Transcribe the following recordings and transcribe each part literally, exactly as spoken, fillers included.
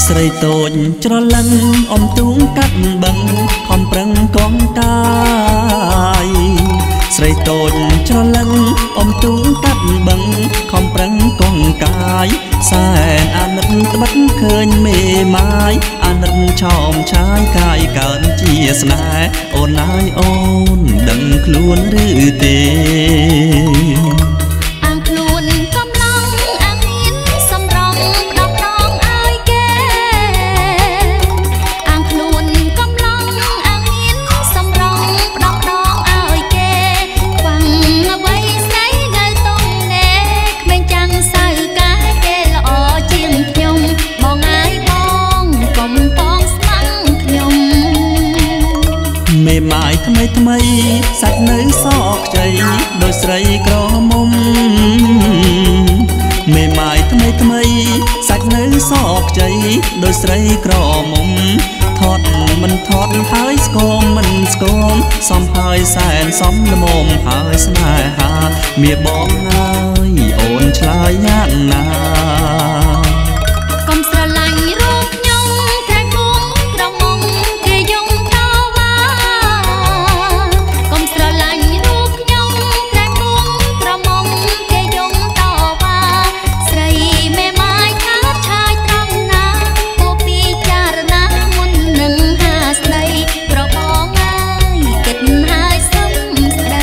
ស្រីតូចច្រឡឹងអមទូងកាត់បឹងខំប្រឹងកងកាយស្រីតូចច្រឡឹងអមទូងកាត់បឹងខំប្រឹងកងកាយសែនអាណិតត្បិតឃើញមេម៉ាយអាណិតឆោមឆាយកាយកើនជាស្នេហ៍អូនអើយអូនដឹងខ្លួនឬទេមេម៉ាយថ្មីថ្មីសាច់នៅសក់ខ្ចីដោយស្រីក្រមុំមេម៉ាយថ្មីថ្មីសាច់នៅសក់ខ្ចីដោយស្រីក្រមុំថត់មិនថត់ហើយស្គមមិនស្គមសំហើយសែនសំល្មមហើយស្នេហាមាបងហើយអូនឆ្លើយយ៉ាងណាកុំស្រឡាញ់រូបខ្ញុំតែគង់ក្រមុំគេយំតវ៉ាកុំស្រឡាញ់រូបខ្ញុំតែគង់ក្រមុំគេយំតវ៉ាស្រីមេម៉ាយថាឆាយត្រង់ណាពួកពីចារណាមុននឹងហាស្ដីប្របងហើយគិតហើយសុំស្ដី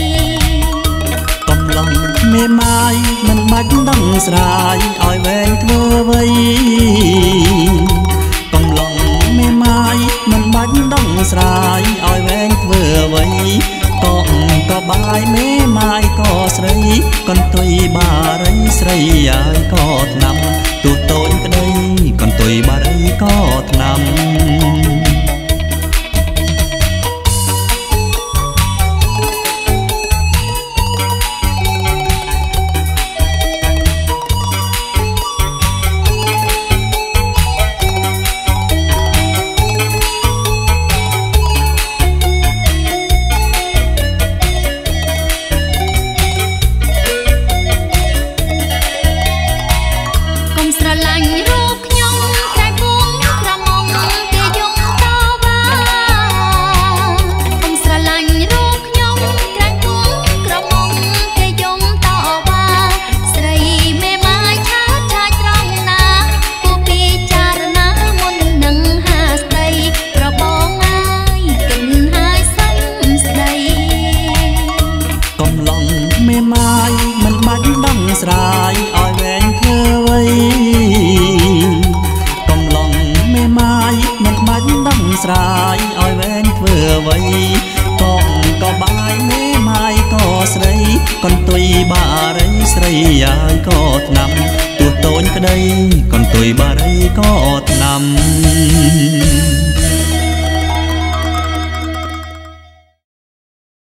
កំឡុងមេម៉ាយមិនបាច់ដឹងស្រាយឲ្យវែងធ្វើអ្វីកំឡុងមេម៉ាយមិនបាច់ដឹងស្រាយឲ្យវែងធ្វើអ្វីក៏ក៏បាយមេម៉ាយក៏ស្រីកន្ទុយបារីស្រីហើយក៏ថ្នាំទូតូចក្ដីកន្ទុយបារីក៏ថ្នាំស្រឡាញ់រូបខ្ញុំតែគង់ក្រមុំគេយំតវ៉ាកុំស្រឡាញ់រូបខ្ញុំតែគង់ក្រមុំគេយំតវ៉ាស្រីមេម៉ាយឆាឆាយត្រង់ណាពួកពីចារណាមុននឹងហាស្ដីប្របងហើយគិនហើយសុំស្ដីកំឡុងមេម៉ាយមិនបាច់ដឹងស្រាយឲ្យវែងធ្វើអ្វីកំឡុងមេម៉ាយមិនបាច់ដឹងស្រាយឲ្យវែងធ្វើអ្វីក៏ក៏បាយមេម៉ាយក៏ស្រីកន្ទុយបារីស្រីហើយក៏ថ្នាំទូតូចក្ដីកន្ទុយបារីក៏ថ្នាំ